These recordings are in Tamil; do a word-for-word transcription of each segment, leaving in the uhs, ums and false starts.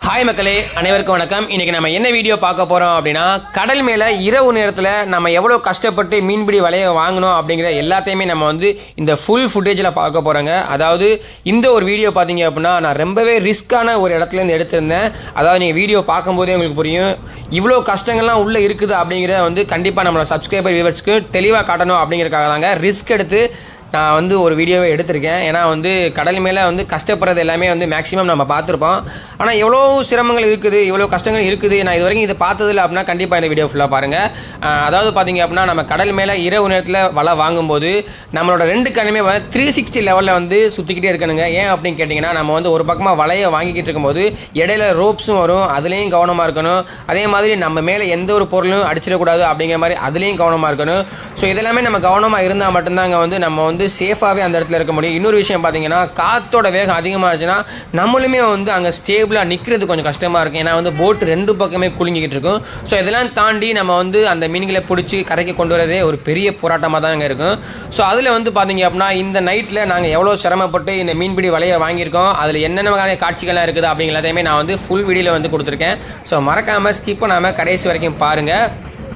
ஹாய் மக்களே, அனைவருக்கும் வணக்கம். இன்னைக்கு நம்ம என்ன வீடியோ பார்க்க போறோம் அப்படின்னா, கடல் மேல இரவு நேரத்தில் நம்ம எவ்வளோ கஷ்டப்பட்டு மீன்பிடி வலையை வாங்கணும் அப்படிங்கிற எல்லாத்தையுமே நம்ம வந்து இந்த ஃபுல் ஃபுட்டேஜில் பார்க்க போறோங்க. அதாவது இந்த ஒரு வீடியோ பார்த்தீங்க அப்படின்னா, நான் ரொம்பவே ரிஸ்கான ஒரு இடத்துல இருந்து எடுத்திருந்தேன். அதாவது நீங்கள் வீடியோ பார்க்கும்போதே உங்களுக்கு புரியும், இவ்வளோ கஷ்டங்கள்லாம் உள்ள இருக்குது அப்படிங்கிறத வந்து கண்டிப்பாக நம்மளோட சப்ஸ்கிரைபர் வியூவர்ஸ்க்கு தெளிவாக காட்டணும் அப்படிங்கிறதுக்காக தாங்க ரிஸ்க் எடுத்து நான் வந்து ஒரு வீடியோவை எடுத்திருக்கேன். ஏன்னா வந்து கடல் மேலே வந்து கஷ்டப்படுறது எல்லாமே வந்து மேக்ஸிமம் நம்ம பார்த்துருப்போம். ஆனால் எவ்வளோ சிரமங்கள் இருக்குது, இவ்வளோ கஷ்டங்கள் இருக்குது, நான் இது வரைக்கும் இதை பார்த்ததில்லை அப்படின்னா கண்டிப்பாக இந்த வீடியோ ஃபுல்லாக பாருங்கள். அதாவது பார்த்தீங்க அப்படின்னா, நம்ம கடல் மேலே இரவு நேரத்தில் வலை வாங்கும்போது நம்மளோட ரெண்டு கண்ணுமே வந்து த்ரீ சிக்ஸ்டி லெவலில் வந்து சுற்றிக்கிட்டே இருக்கணுங்க. ஏன் அப்படின்னு கேட்டிங்கன்னா, நம்ம வந்து ஒரு பக்கமாக வலையை வாங்கிக்கிட்டு இருக்கும்போது இடையில ரோப்ஸும் வரும், அதுலேயும் கவனமாக இருக்கணும். அதே மாதிரி நம்ம மேலே எந்த ஒரு பொருளும் அடிச்சிடக்கூடாது அப்படிங்கிற மாதிரி அதுலேயும் கவனமாக இருக்கணும். ஸோ இதெல்லாமே நம்ம கவனமாக இருந்தால் மட்டும்தாங்க வந்து நம்ம வந்து சேஃபாகவே அந்த இடத்துல இருக்க முடியும். இன்னொரு விஷயம் பார்த்தீங்கன்னா, காற்றோட வேகம் அதிகமாக இருந்துச்சுன்னா நம்மளுமே வந்து அங்கே ஸ்டேபிளாக நிற்கிறது கொஞ்சம் கஷ்டமாக இருக்கும். ஏன்னா வந்து போட்டு ரெண்டு பக்கமே குலுங்கிக்கிட்டு இருக்கும். ஸோ இதெல்லாம் தாண்டி நம்ம வந்து அந்த மீன்களை பிடிச்சி கரைக்கு கொண்டு வரதே ஒரு பெரிய போராட்டமாக தான் அங்கே இருக்கும். ஸோ அதில் வந்து பார்த்தீங்க அப்படின்னா, இந்த நைட்டில் நாங்கள் எவ்வளோ சிரமப்பட்டு இந்த மீன்பிடி வலையை வாங்கியிருக்கோம், அதில் என்னென்ன வகையான காட்சிகள்லாம் இருக்குது அப்படிங்கிறதையுமே நான் வந்து ஃபுல் வீடியோவில் வந்து கொடுத்துருக்கேன். ஸோ மறக்காமல் ஸ்கிப் பண்ணாமல் கடைசி வரைக்கும் பாருங்கள்.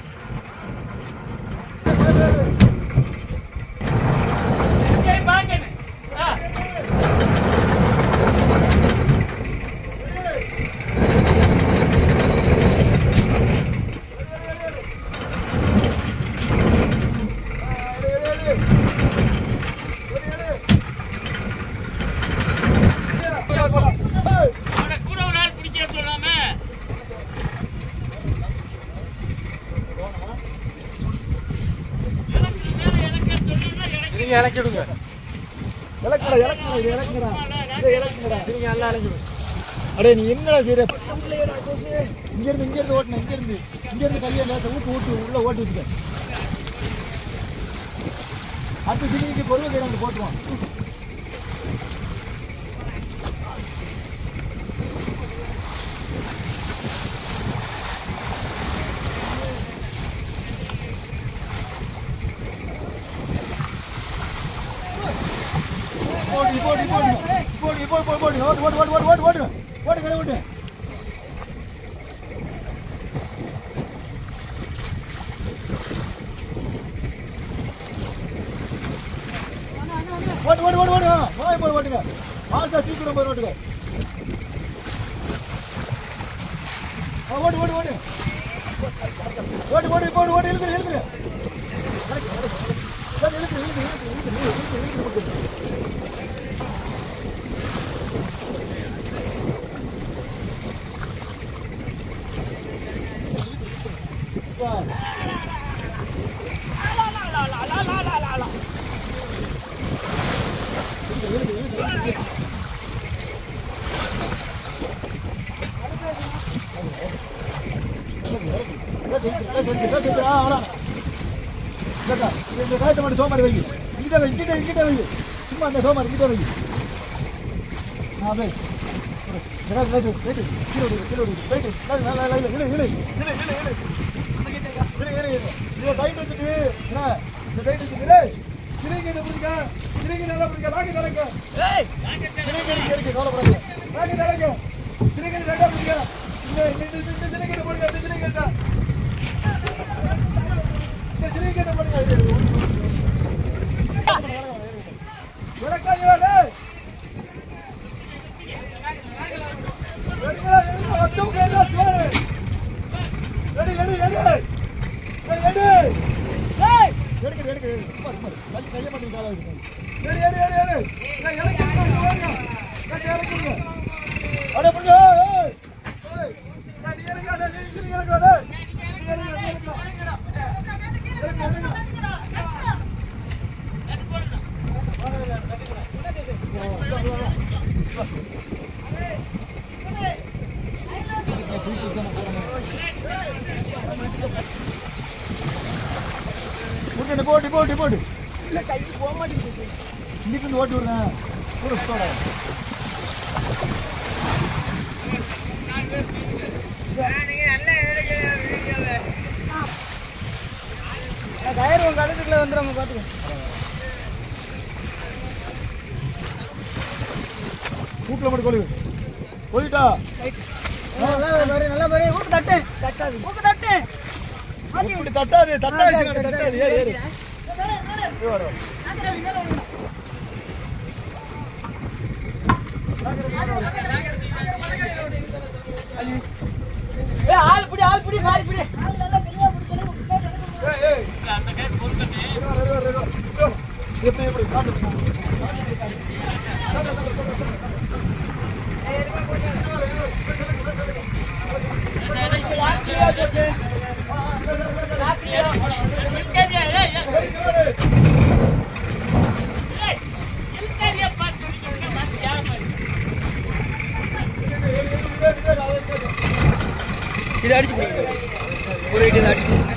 இறக்கிடுங்க, இறக்குடா, இறக்குடா, இது இறக்குடா, இதை இறக்குடா, சரிங்க, எல்லாம் இறக்கிடும். அடே நீ என்னடா செய்யற? இங்க இருந்து இங்க இருந்து ஓட்டணும், இங்க இருந்து இங்க இருந்து கையை லேசா ஊட்டு ஊட்டு உள்ள ஓட்டி வச்சுக்க. அடுத்த சிலிக்கு பொருள் கை நம்ம போட்டுருவோம். போடு போடு போடு போடு போடு போடு போடு ஓடு ஓடு ஓடு ஓடு ஓடு ஓடு கை ஓடு. ஓடு ஓடு ஓடு ஓடு வாய் போடு ஓடுங்க. ஆசா தீக்குற போய் ஓடுங்க. ஓடு ஓடு ஓடு ஓடு ஓடு போடு ஓடு இழுத்து இழுத்து இழுத்து இழுத்து இழுத்து இழுத்து இழுத்து. இந்த காயத்தை மட்டும் சோமாரி வை, இங்கிட்ட வை, இங்கிட்ட இங்கிட்ட வை, சும்மா அந்த சோமாரி இங்கிட்ட வை. போட்டு போட்டு போட்டு இல்ல கை போக மாட்டேங்குது. இங்கிட்டு இருந்து ஓட்டி விடுறேன் கூட சுத்தோட. டயர் உங்க கழுத்துக்குள்ள வந்துடும் பார்த்துக்க. கூட்டில் மட்டும் கொழு கொலிட்டா நல்லா பாரு ஊக்கு தட்டு தட்டாது ஊக்கு தட்டு இப்படி தட்டாது தட்டாது தட்டாது ஏறு ஏறு ஏய் ஆள் புடி ஆள் புடி மாறி புடி ஆள் நல்லா பெரிய புடிச்சனே ஏய் ஏய் அந்த கை பொறுக்கட்டே ரெடி ரெடி ரெடி இப்ப இப்படி காட்டு ஏய் இருப்பா போடு ஏய் ஜோசே ராத்திரியா நிக்கடியா ஏய் ஏய் நிக்கடியா பாத்து சொல்லிட்டு மாத்தி யார மாதிரி இது அடிச்சு பிடிங்க ஒரு இடி அடிச்சு பிடிங்க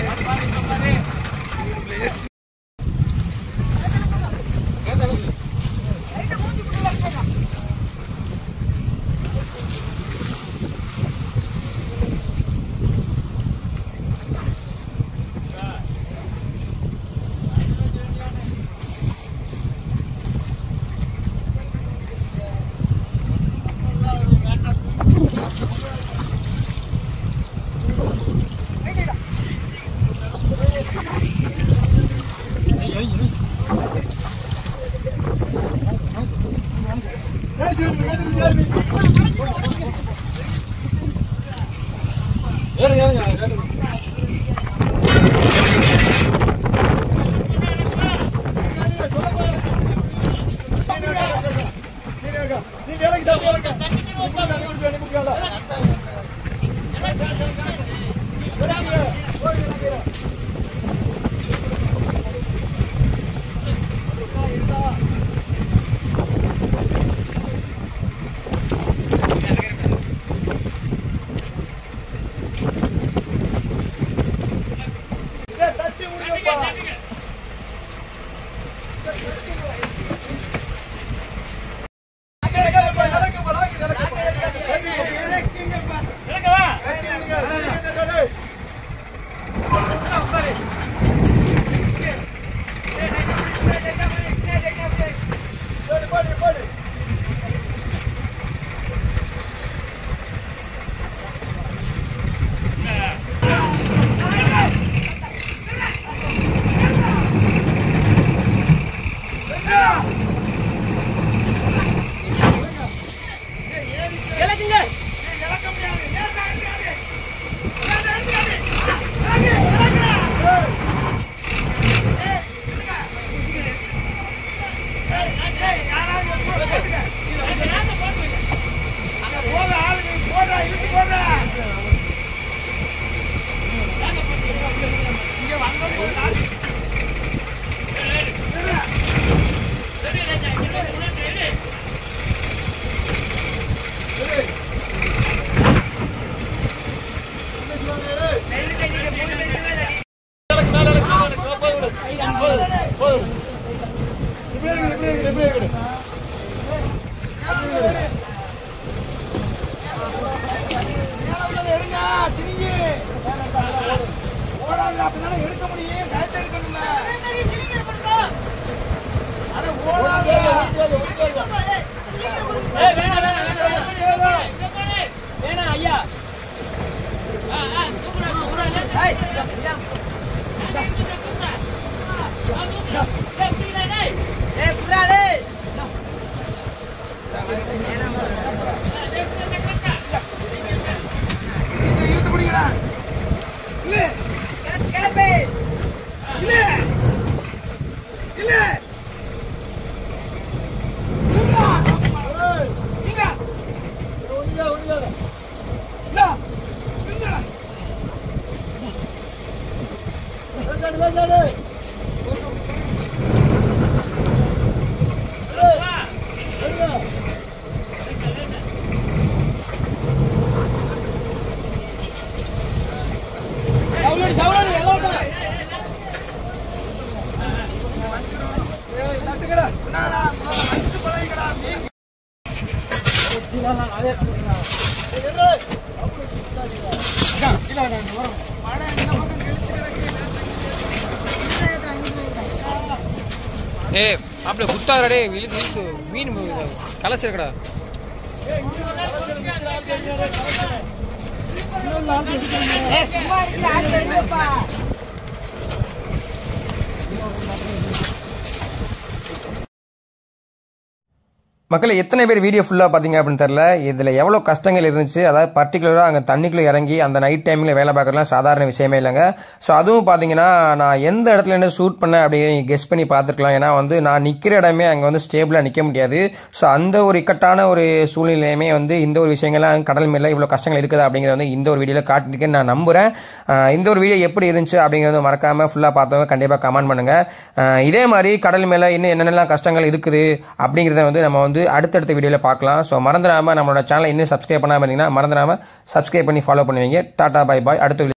ஏய் அப்படியே குத்தாதடே விழுது மீன் கலசிருக்கடா. மக்களே எத்தனை பேர் வீடியோ ஃபுல்லாக பார்த்தீங்க அப்படின்னு தெரில. இதில் எவ்வளோ கஷ்டங்கள் இருந்துச்சு. அதாவது பர்டிகுலராக அங்கே தண்ணிக்குள்ளே இறங்கி அந்த நைட் டைமில் வேலை பார்க்குறதுலாம் சாதாரண விஷயமே இல்லைங்க. ஸோ அதுவும் பார்த்தீங்கன்னா நான் எந்த இடத்துல இருந்து ஷூட் பண்ணேன் அப்படின்னு கெஸ் பண்ணி பார்த்துருக்கலாம். ஏன்னா வந்து நான் நிற்கிற இடமே அங்கே வந்து ஸ்டேபிளாக நிற்க முடியாது. ஸோ அந்த ஒரு இக்கட்டான ஒரு சூழ்நிலையுமே வந்து இந்த ஒரு விஷயங்கள்லாம் கடல் மேலே இவ்வளோ கஷ்டங்கள் இருக்குது அப்படிங்கிறத வந்து இந்த ஒரு வீடியோவில் காட்டிருக்கேன்னு நான் நம்புகிறேன். இந்த ஒரு வீடியோ எப்படி இருந்துச்சு அப்படிங்கிறத மறக்காமல் ஃபுல்லாக பார்த்தவங்க கண்டிப்பாக கமெண்ட் பண்ணுங்கள். இதே மாதிரி கடல் மேலே இன்னும் என்னென்னலாம் கஷ்டங்கள் இருக்குது அப்படிங்கிறத வந்து நம்ம வந்து அடுத்தடுத்த வீடியோவில் பார்க்கலாம். ஸோ மறந்துடாமல் நம்மளோட சேனலை இன்னும் சப்ஸ்கிரைப் பண்ணாமல் இருந்தீங்கன்னா மறந்துடாமல் சப்ஸ்கிரைப் பண்ணி ஃபாலோ பண்ணுவீங்க. Tata bye bye. அடுத்த